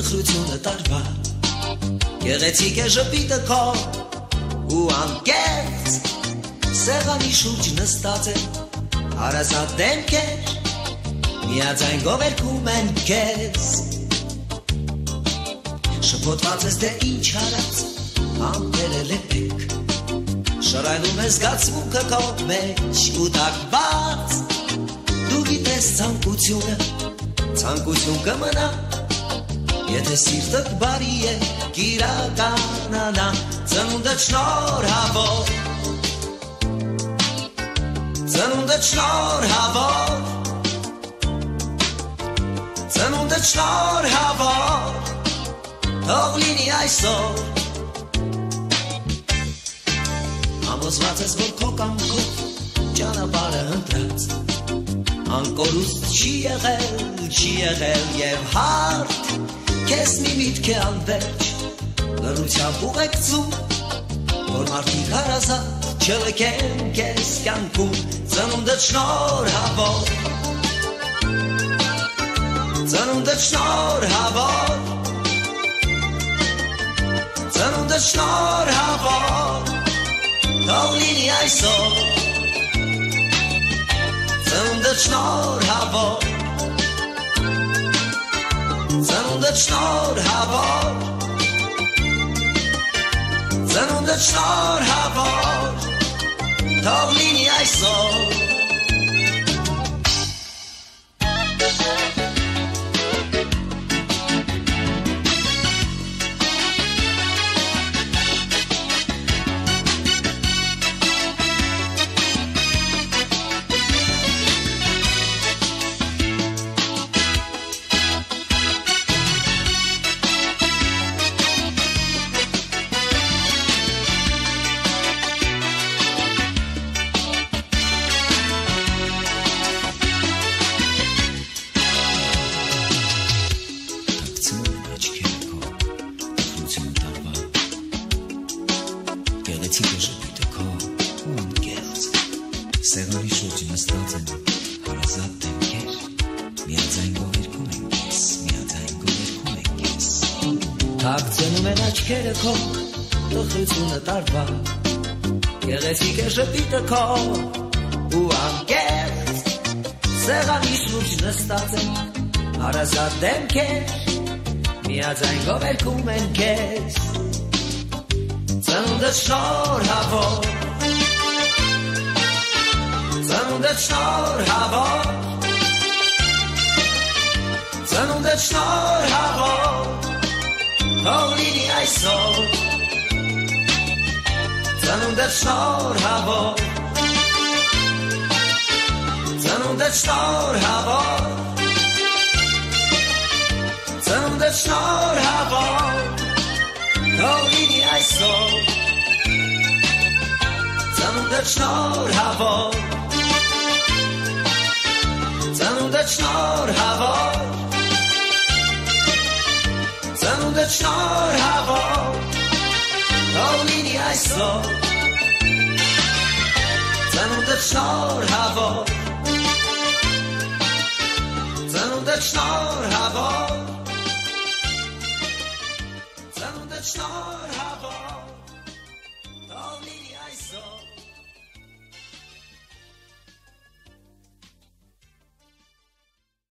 տխրությունը տարվա Գեղեցիկ է ժպիտը քո ու անկեղծ Սեղանի շուրջ նստած է հարազատ դեմքեր Միաձայն գովերքում են քեզ Շփոթված ես դե ինչ արած Ամպերը լեպեք Շռայլում ես զգացմունքը քո մեջ ու դակված Դու գիտես ցանկությունը Ցանկություն կմնա Եթե սիրտդ բարի է կիրականանա Ծնունդդ շնորհավոր Ծնունդդ շնորհավոր Ծնունդդ շնորհավոր Թող լինի այսօր Ամոզված ես որ քո կամքով ճանապարհը ընտրած Անկորուստ չի եղել եւ հարթ Քեզ մի միտք է անվերջ լռությամբ ուղեկցում Որ մարդիկ հարազատ չլքեն քեզ կյանքում Ծնունդդ շնորհավոր Ծնունդդ շնորհավոր Ծնունդդ շնորհավոր Թող լինի այսօր Ծնունդդ շնորհավոր Ծնունդդ շնորհավոր Ծնունդդ շնորհավոր Թող լինի այսօր Գեղեցիկ է ժպիտը քո ու անկեղծ Սեղանի շուրջ նստած են հարազատ դեմքեր Միաձայն գովերքում են քեզ Միաձայն գովերքում են քեզ Թաքցնում են աչքերը քո տխրությունը տարվա Գեղեցիկ է ժպիտը քո ու անկեղծ Սեղանի շուրջ նստած են հարազատ դեմքեր Միաձայն գովերքում են քեզ Ծնունդդ շնորհավոր Ծնունդդ շնորհավոր Ծնունդդ շնորհավոր Թող լինի այսօր Ծնունդդ շնորհավոր Ծնունդդ շնորհավոր Ծնունդդ շնորհավոր Թող լինի այսօր Ծնունդդ շնորհավոր Ծնունդդ շնորհավոր Ծնունդդ շնորհավոր Թող լինի այսօր Ծնունդդ շնորհավոր Ծնունդդ շնորհավոր Շնորհավոր Թող լինի այսօր